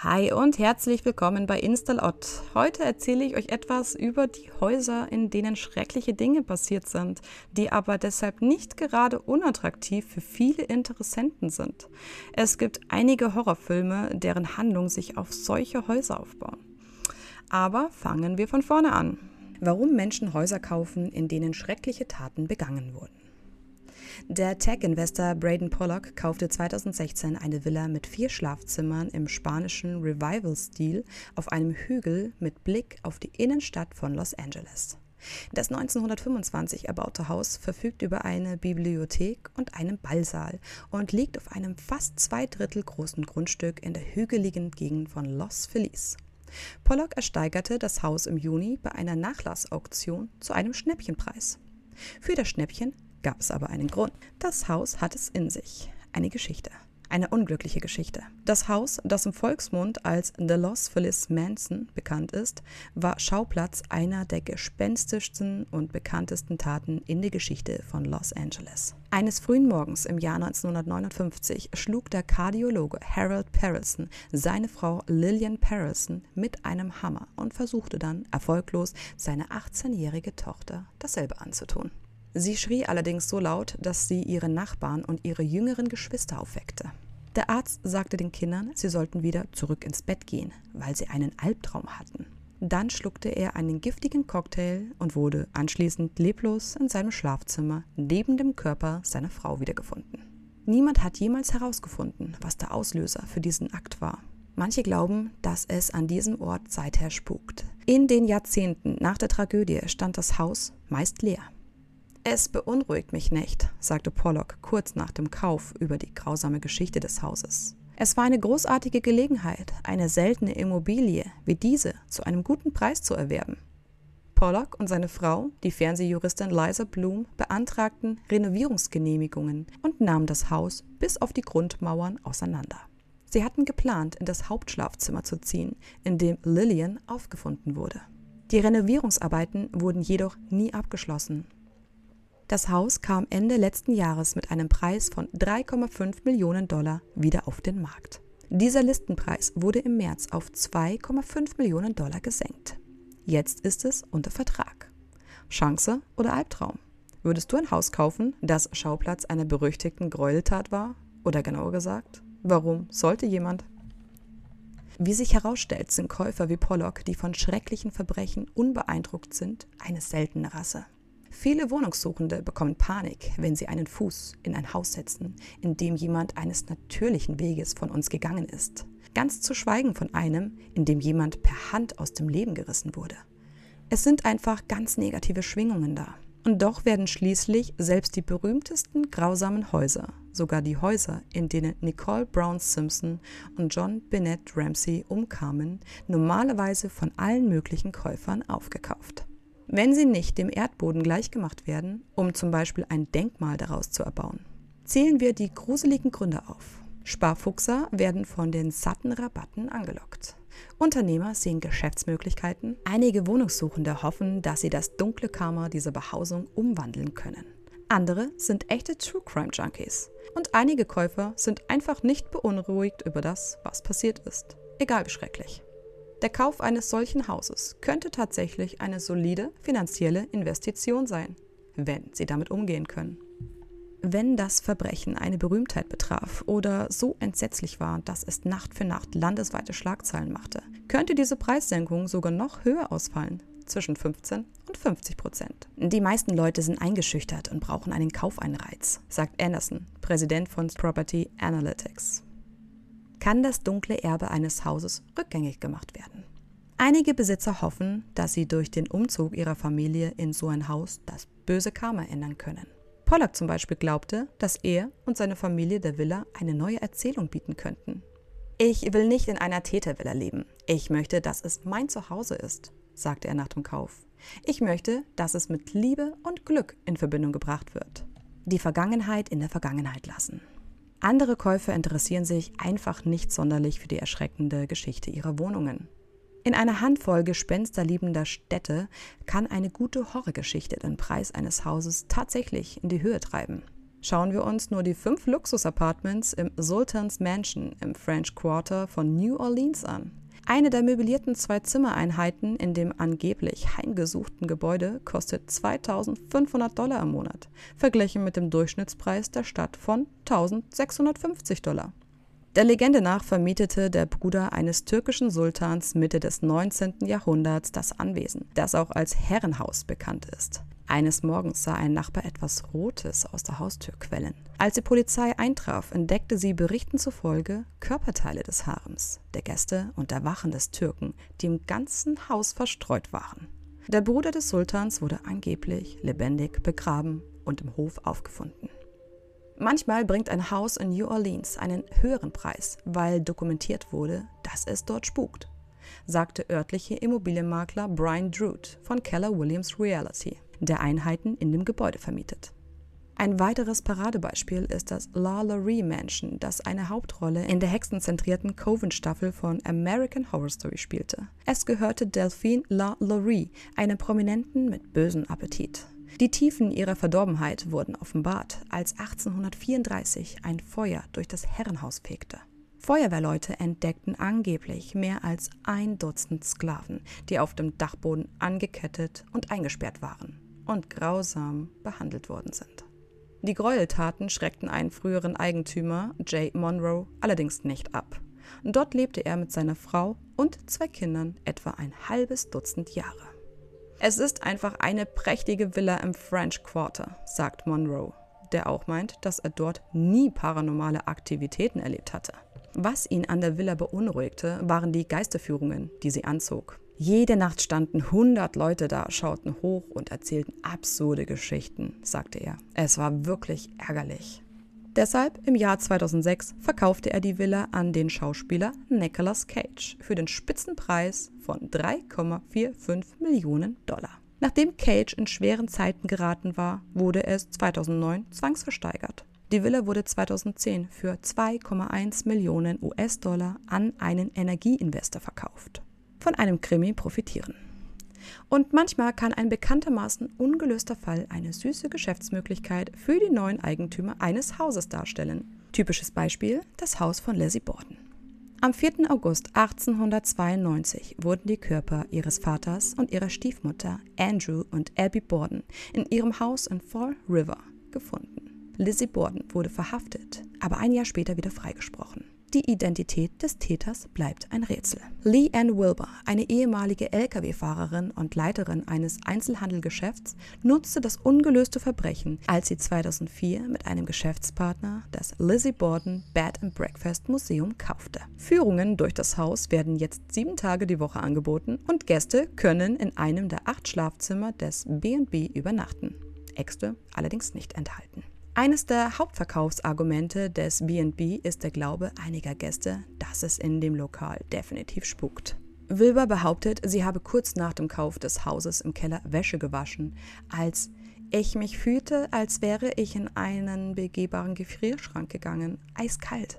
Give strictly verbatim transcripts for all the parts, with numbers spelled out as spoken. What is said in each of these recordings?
Hi und herzlich willkommen bei Instalot. Heute erzähle ich euch etwas über die Häuser, in denen schreckliche Dinge passiert sind, die aber deshalb nicht gerade unattraktiv für viele Interessenten sind. Es gibt einige Horrorfilme, deren Handlung sich auf solche Häuser aufbauen. Aber fangen wir von vorne an. Warum Menschen Häuser kaufen, in denen schreckliche Taten begangen wurden. Der Tech-Investor Braden Pollock kaufte zweitausendsechzehn eine Villa mit vier Schlafzimmern im spanischen Revival-Stil auf einem Hügel mit Blick auf die Innenstadt von Los Angeles. Das neunzehnhundertfünfundzwanzig erbaute Haus verfügt über eine Bibliothek und einen Ballsaal und liegt auf einem fast zwei Drittel großen Grundstück in der hügeligen Gegend von Los Feliz. Pollock ersteigerte das Haus im Juni bei einer Nachlassauktion zu einem Schnäppchenpreis. Für das Schnäppchen gab es aber einen Grund. Das Haus hat es in sich. Eine Geschichte. Eine unglückliche Geschichte. Das Haus, das im Volksmund als The Los Feliz Mansion bekannt ist, war Schauplatz einer der gespenstischsten und bekanntesten Taten in der Geschichte von Los Angeles. Eines frühen Morgens im Jahr neunzehnhundertneunundfünfzig schlug der Kardiologe Harold Perelson seine Frau Lillian Perelson mit einem Hammer und versuchte dann erfolglos seine achtzehnjährige Tochter dasselbe anzutun. Sie schrie allerdings so laut, dass sie ihre Nachbarn und ihre jüngeren Geschwister aufweckte. Der Arzt sagte den Kindern, sie sollten wieder zurück ins Bett gehen, weil sie einen Albtraum hatten. Dann schluckte er einen giftigen Cocktail und wurde anschließend leblos in seinem Schlafzimmer neben dem Körper seiner Frau wiedergefunden. Niemand hat jemals herausgefunden, was der Auslöser für diesen Akt war. Manche glauben, dass es an diesem Ort seither spukt. In den Jahrzehnten nach der Tragödie stand das Haus meist leer. Es beunruhigt mich nicht, sagte Pollock kurz nach dem Kauf über die grausame Geschichte des Hauses. Es war eine großartige Gelegenheit, eine seltene Immobilie wie diese zu einem guten Preis zu erwerben. Pollock und seine Frau, die Fernsehjuristin Liza Bloom, beantragten Renovierungsgenehmigungen und nahmen das Haus bis auf die Grundmauern auseinander. Sie hatten geplant, in das Hauptschlafzimmer zu ziehen, in dem Lillian aufgefunden wurde. Die Renovierungsarbeiten wurden jedoch nie abgeschlossen. Das Haus kam Ende letzten Jahres mit einem Preis von drei Komma fünf Millionen Dollar wieder auf den Markt. Dieser Listenpreis wurde im März auf zwei Komma fünf Millionen Dollar gesenkt. Jetzt ist es unter Vertrag. Chance oder Albtraum? Würdest du ein Haus kaufen, das Schauplatz einer berüchtigten Gräueltat war? Oder genauer gesagt, warum sollte jemand? Wie sich herausstellt, sind Käufer wie Pollock, die von schrecklichen Verbrechen unbeeindruckt sind, eine seltene Rasse. Viele Wohnungssuchende bekommen Panik, wenn sie einen Fuß in ein Haus setzen, in dem jemand eines natürlichen Weges von uns gegangen ist. Ganz zu schweigen von einem, in dem jemand per Hand aus dem Leben gerissen wurde. Es sind einfach ganz negative Schwingungen da. Und doch werden schließlich selbst die berühmtesten grausamen Häuser, sogar die Häuser, in denen Nicole Brown Simpson und John Bennett Ramsey umkamen, normalerweise von allen möglichen Käufern aufgekauft. Wenn sie nicht dem Erdboden gleichgemacht werden, um zum Beispiel ein Denkmal daraus zu erbauen. Zählen wir die gruseligen Gründe auf. Sparfuchser werden von den satten Rabatten angelockt. Unternehmer sehen Geschäftsmöglichkeiten. Einige Wohnungssuchende hoffen, dass sie das dunkle Karma dieser Behausung umwandeln können. Andere sind echte True-Crime-Junkies. Und einige Käufer sind einfach nicht beunruhigt über das, was passiert ist. Egal wie schrecklich. Der Kauf eines solchen Hauses könnte tatsächlich eine solide finanzielle Investition sein, wenn Sie damit umgehen können. Wenn das Verbrechen eine Berühmtheit betraf oder so entsetzlich war, dass es Nacht für Nacht landesweite Schlagzeilen machte, könnte diese Preissenkung sogar noch höher ausfallen, zwischen fünfzehn und fünfzig Prozent. Die meisten Leute sind eingeschüchtert und brauchen einen Kaufeinreiz, sagt Anderson, Präsident von Property Analytics. Kann das dunkle Erbe eines Hauses rückgängig gemacht werden? Einige Besitzer hoffen, dass sie durch den Umzug ihrer Familie in so ein Haus das böse Karma ändern können. Pollock zum Beispiel glaubte, dass er und seine Familie der Villa eine neue Erzählung bieten könnten. Ich will nicht in einer Tätervilla leben. Ich möchte, dass es mein Zuhause ist, sagte er nach dem Kauf. Ich möchte, dass es mit Liebe und Glück in Verbindung gebracht wird. Die Vergangenheit in der Vergangenheit lassen. Andere Käufer interessieren sich einfach nicht sonderlich für die erschreckende Geschichte ihrer Wohnungen. In einer Handvoll gespensterliebender Städte kann eine gute Horrorgeschichte den Preis eines Hauses tatsächlich in die Höhe treiben. Schauen wir uns nur die fünf Luxus-Apartments im Sultan's Mansion im French Quarter von New Orleans an. Eine der möblierten Zwei-Zimmer-Einheiten in dem angeblich heimgesuchten Gebäude kostet zweitausendfünfhundert Dollar im Monat, verglichen mit dem Durchschnittspreis der Stadt von eintausendsechshundertfünfzig Dollar. Der Legende nach vermietete der Bruder eines türkischen Sultans Mitte des neunzehnten Jahrhunderts das Anwesen, das auch als Herrenhaus bekannt ist. Eines Morgens sah ein Nachbar etwas Rotes aus der Haustür quellen. Als die Polizei eintraf, entdeckte sie Berichten zufolge Körperteile des Harems, der Gäste und der Wachen des Türken, die im ganzen Haus verstreut waren. Der Bruder des Sultans wurde angeblich lebendig begraben und im Hof aufgefunden. Manchmal bringt ein Haus in New Orleans einen höheren Preis, weil dokumentiert wurde, dass es dort spukt, sagte örtliche Immobilienmakler Brian Drude von Keller Williams Realty, der Einheiten in dem Gebäude vermietet. Ein weiteres Paradebeispiel ist das La Laurie Mansion, das eine Hauptrolle in der hexenzentrierten Coven-Staffel von American Horror Story spielte. Es gehörte Delphine La Laurie, einem Prominenten mit bösem Appetit. Die Tiefen ihrer Verdorbenheit wurden offenbart, als achtzehnhundertvierunddreißig ein Feuer durch das Herrenhaus fegte. Feuerwehrleute entdeckten angeblich mehr als ein Dutzend Sklaven, die auf dem Dachboden angekettet und eingesperrt waren und grausam behandelt worden sind. Die Gräueltaten schreckten einen früheren Eigentümer, Jay Monroe, allerdings nicht ab. Dort lebte er mit seiner Frau und zwei Kindern etwa ein halbes Dutzend Jahre. Es ist einfach eine prächtige Villa im French Quarter, sagt Monroe, der auch meint, dass er dort nie paranormale Aktivitäten erlebt hatte. Was ihn an der Villa beunruhigte, waren die Geisterführungen, die sie anzog. Jede Nacht standen hundert Leute da, schauten hoch und erzählten absurde Geschichten, sagte er. Es war wirklich ärgerlich. Deshalb im Jahr zweitausendsechs verkaufte er die Villa an den Schauspieler Nicolas Cage für den Spitzenpreis von drei Komma fünfundvierzig Millionen Dollar. Nachdem Cage in schweren Zeiten geraten war, wurde es zweitausendneun zwangsversteigert. Die Villa wurde zweitausendzehn für zwei Komma eins Millionen U S-Dollar an einen Energieinvestor verkauft. Von einem Krimi profitieren. Und manchmal kann ein bekanntermaßen ungelöster Fall eine süße Geschäftsmöglichkeit für die neuen Eigentümer eines Hauses darstellen. Typisches Beispiel: das Haus von Lizzie Borden. Am vierten August achtzehnhundertzweiundneunzig wurden die Körper ihres Vaters und ihrer Stiefmutter Andrew und Abby Borden in ihrem Haus in Fall River gefunden. Lizzie Borden wurde verhaftet, aber ein Jahr später wieder freigesprochen. Die Identität des Täters bleibt ein Rätsel. Lee Ann Wilbur, eine ehemalige L K W-Fahrerin und Leiterin eines Einzelhandelgeschäfts, nutzte das ungelöste Verbrechen, als sie zweitausendvier mit einem Geschäftspartner das Lizzie Borden Bed and Breakfast Museum kaufte. Führungen durch das Haus werden jetzt sieben Tage die Woche angeboten und Gäste können in einem der acht Schlafzimmer des B und B übernachten. Äxte allerdings nicht enthalten. Eines der Hauptverkaufsargumente des B und B ist der Glaube einiger Gäste, dass es in dem Lokal definitiv spukt. Wilbur behauptet, sie habe kurz nach dem Kauf des Hauses im Keller Wäsche gewaschen, als ich mich fühlte, als wäre ich in einen begehbaren Gefrierschrank gegangen, eiskalt.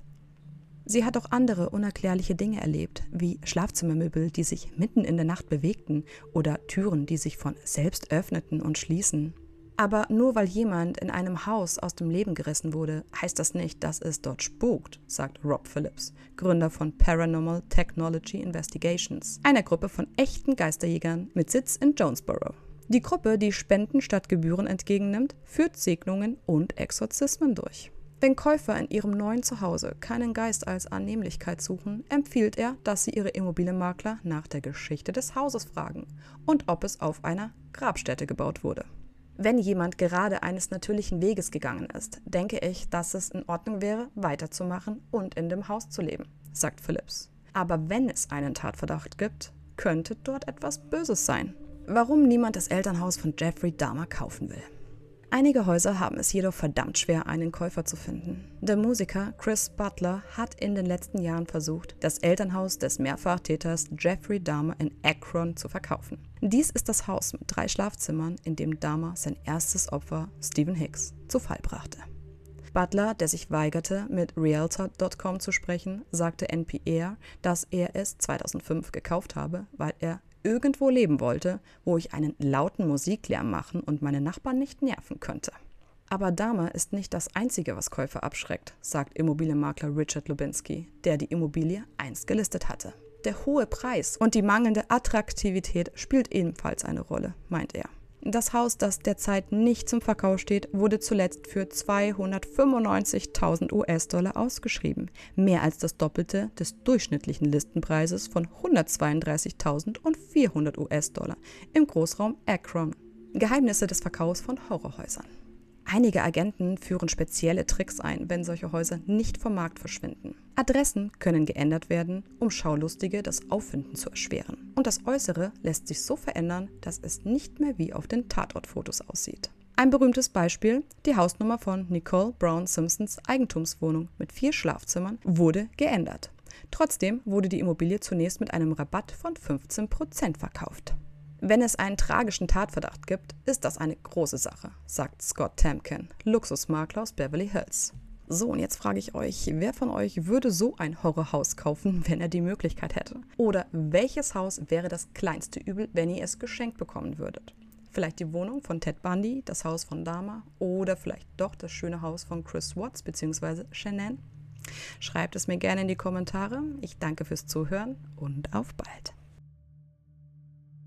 Sie hat auch andere unerklärliche Dinge erlebt, wie Schlafzimmermöbel, die sich mitten in der Nacht bewegten oder Türen, die sich von selbst öffneten und schließen. Aber nur weil jemand in einem Haus aus dem Leben gerissen wurde, heißt das nicht, dass es dort spukt, sagt Rob Phillips, Gründer von Paranormal Technology Investigations, einer Gruppe von echten Geisterjägern mit Sitz in Jonesboro. Die Gruppe, die Spenden statt Gebühren entgegennimmt, führt Segnungen und Exorzismen durch. Wenn Käufer in ihrem neuen Zuhause keinen Geist als Annehmlichkeit suchen, empfiehlt er, dass sie ihre Immobilienmakler nach der Geschichte des Hauses fragen und ob es auf einer Grabstätte gebaut wurde. Wenn jemand gerade eines natürlichen Weges gegangen ist, denke ich, dass es in Ordnung wäre, weiterzumachen und in dem Haus zu leben, sagt Phillips. Aber wenn es einen Tatverdacht gibt, könnte dort etwas Böses sein. Warum niemand das Elternhaus von Jeffrey Dahmer kaufen will. Einige Häuser haben es jedoch verdammt schwer, einen Käufer zu finden. Der Musiker Chris Butler hat in den letzten Jahren versucht, das Elternhaus des Mehrfachtäters Jeffrey Dahmer in Akron zu verkaufen. Dies ist das Haus mit drei Schlafzimmern, in dem Dahmer sein erstes Opfer, Stephen Hicks, zu Fall brachte. Butler, der sich weigerte, mit Realtor Punkt com zu sprechen, sagte N P R, dass er es zweitausendfünf gekauft habe, weil er irgendwo leben wollte, wo ich einen lauten Musiklärm machen und meine Nachbarn nicht nerven könnte. Aber Dahmer ist nicht das Einzige, was Käufer abschreckt, sagt Immobilienmakler Richard Lubinsky, der die Immobilie einst gelistet hatte. Der hohe Preis und die mangelnde Attraktivität spielt ebenfalls eine Rolle, meint er. Das Haus, das derzeit nicht zum Verkauf steht, wurde zuletzt für zweihundertfünfundneunzigtausend U S-Dollar ausgeschrieben, mehr als das Doppelte des durchschnittlichen Listenpreises von hundertzweiunddreißigtausendvierhundert U S-Dollar im Großraum Akron. Geheimnisse des Verkaufs von Horrorhäusern. Einige Agenten führen spezielle Tricks ein, wenn solche Häuser nicht vom Markt verschwinden. Adressen können geändert werden, um Schaulustige das Auffinden zu erschweren. Und das Äußere lässt sich so verändern, dass es nicht mehr wie auf den Tatortfotos aussieht. Ein berühmtes Beispiel: Die Hausnummer von Nicole Brown Simpsons Eigentumswohnung mit vier Schlafzimmern wurde geändert. Trotzdem wurde die Immobilie zunächst mit einem Rabatt von fünfzehn Prozent verkauft. Wenn es einen tragischen Tatverdacht gibt, ist das eine große Sache, sagt Scott Tamkin, Luxusmakler aus Beverly Hills. So, und jetzt frage ich euch, wer von euch würde so ein Horrorhaus kaufen, wenn er die Möglichkeit hätte? Oder welches Haus wäre das kleinste Übel, wenn ihr es geschenkt bekommen würdet? Vielleicht die Wohnung von Ted Bundy, das Haus von Dahmer oder vielleicht doch das schöne Haus von Chris Watts bzw. Shanann? Schreibt es mir gerne in die Kommentare. Ich danke fürs Zuhören und auf bald.